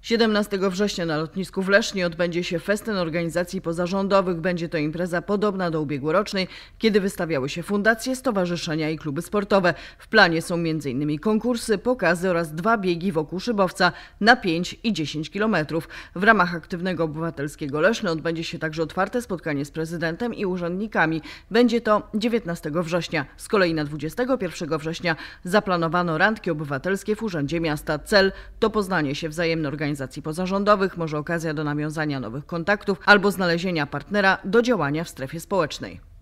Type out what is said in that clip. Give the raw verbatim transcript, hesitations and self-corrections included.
siedemnastego września na lotnisku w Lesznie odbędzie się festyn organizacji pozarządowych. Będzie to impreza podobna do ubiegłorocznej, kiedy wystawiały się fundacje, stowarzyszenia i kluby sportowe. W planie są między innymi konkursy, pokazy oraz dwa biegi wokół szybowca na pięć i dziesięć kilometrów. W ramach aktywnego obywatelskiego Leszna odbędzie się także otwarte spotkanie z prezydentem i urzędnikami. Będzie to dziewiętnastego września. Z kolei na dwudziestego pierwszego września zaplanowano randki obywatelskie w Urzędzie Miasta. Cel to poznanie się wzajemne organizacji pozarządowych, może okazja do nawiązania nowych kontaktów albo znalezienia partnera do działania w strefie społecznej.